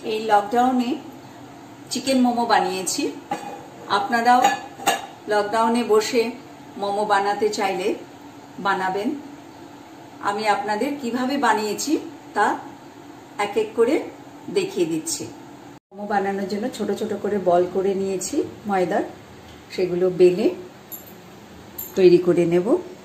এই লকডাউনে চিকেন মোমো বানিয়েছি। আপনারাও লকডাউনে বসে মোমো বানাতে চাইলে বানাবেন। আমি আপনাদের কিভাবে বানিয়েছি তা এক এক করে দেখিয়ে দিচ্ছি। মোমো বানানোর জন্য ছোট ছোট করে বল করে নিয়েছি ময়দার, সেগুলো বেলে তৈরি করে নেব।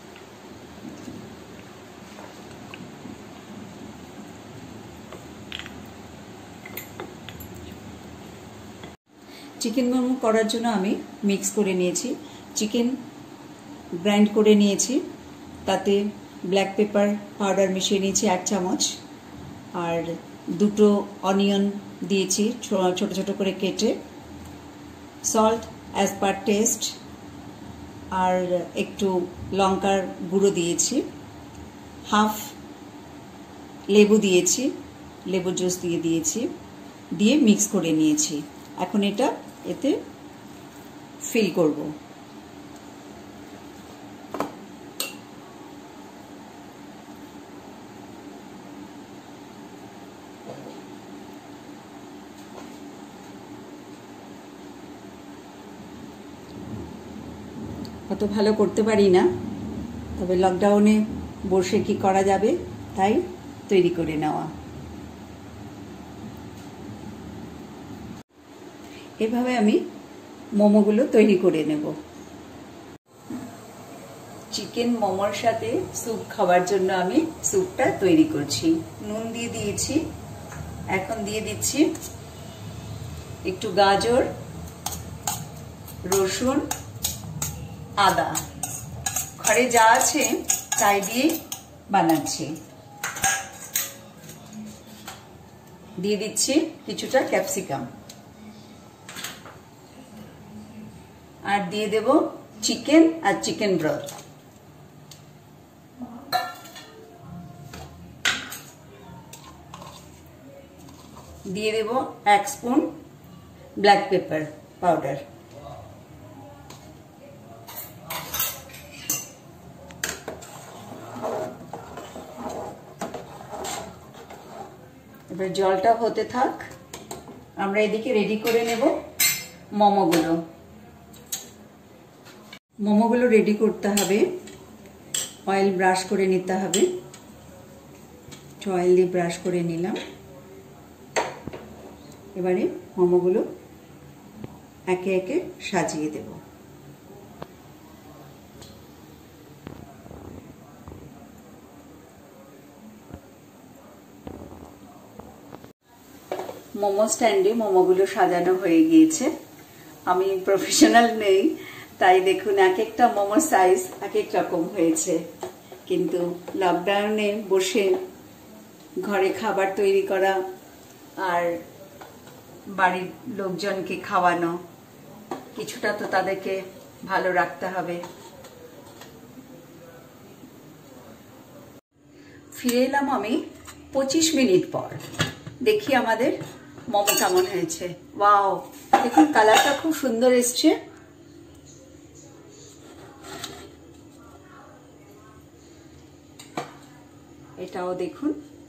চিকেন মোমো করার জন্য আমি মিক্স করে নিয়েছি। চিকেন গ্রাইন্ড করে নিয়েছি, তাতে ব্ল্যাক পেপার পাউডার মিশিয়ে নিয়েছি 1 চামচ, আর 2টো অনিয়ন দিয়েছি ছোট ছোট করে কেটে, সল্ট অ্যাজ পার টেস্ট, আর একটু লঙ্কার গুঁড়ো দিয়েছি, হাফ লেবু দিয়েছি, লেবু জুস দিয়েছি, দিয়ে মিক্স করে নিয়েছি। এখন এটা এতে ফিল করব। অত ভালো করতে পারি না, তবে লকডাউনে বসে কি করা যাবে তাই তৈরি করে নেওয়া। এভাবে আমি মোমোগুলো তৈরি করে নেব। চিকেন মোমোর সাথে স্যুপ খাওয়ার জন্য আমি স্যুপটা তৈরি করছি। নুন দিয়ে দিয়েছি, এখন দিয়ে দিচ্ছি একটু গাজর, রসুন, আদা। ঘরে যা আছে তাই দিয়ে বানাচ্ছি। দিয়ে দিচ্ছি কিছুটা ক্যাপসিকাম, আর দিয়ে দেব চিকেন আর চিকেন ব্রথ। দিয়ে দেব 1 স্পুন ব্ল্যাক পেপার পাউডার। এবার জলটা হতে থাক, আমরা এদিকে রেডি করে নেব মোমোগুলো। মোমোগুলো রেডি করতে হবে, অয়েল ব্রাশ করে নিতে হবে। অয়েল দিয়ে ব্রাশ করে নিলাম। এবারে মোমোগুলো একে একে সাজিয়ে দেব। মোমো স্ট্যান্ডে মোমোগুলো সাজানো হয়ে গিয়েছে। আমি প্রফেশনাল নেই, তাই দেখুন এক একটা মোমোর সাইজ এক এক রকম হয়েছে। কিন্তু লকডাউনে বসে ঘরে খাবার তৈরি করা আর বাড়ির লোকজনকে খাওয়ানো, কিছুটা তো তাদেরকে ভালো রাখতে হবে। ফিরে এলাম আমি 25 মিনিট পর। দেখি আমাদের মোমো কেমন হয়েছে। ওয়াও, দেখুন কালারটা খুব সুন্দর এসছে। এটাও দেখুন।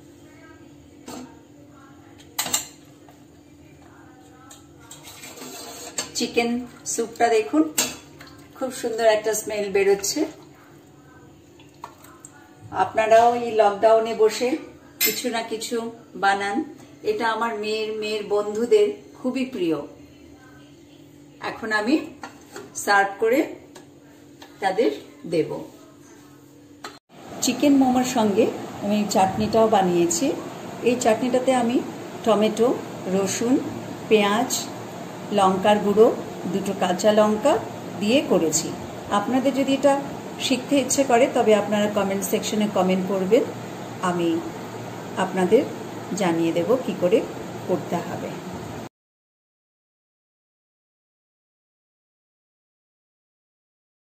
চিকেন স্যুপটা দেখুন, খুব সুন্দর একটা স্মেল বেরোচ্ছে। আপনারাও এই লকডাউনে বসে কিছু না কিছু বানান। এটা আমার মেয়ের বন্ধুদের খুবই প্রিয়। এখন আমি সার্ভ করে তাদের দেব। চিকেন মোমোর সঙ্গে আমি চাটনিটাও বানিয়েছি। এই চাটনিটাতে আমি টমেটো, রসুন, পেঁয়াজ, লঙ্কার গুঁড়ো, 2টো কাঁচা লঙ্কা দিয়ে করেছি। আপনাদের যদি এটা শিখতে ইচ্ছে করে তবে আপনারা কমেন্ট সেকশনে কমেন্ট করবেন, আমি আপনাদের জানিয়ে দেব কি করে করতে হবে।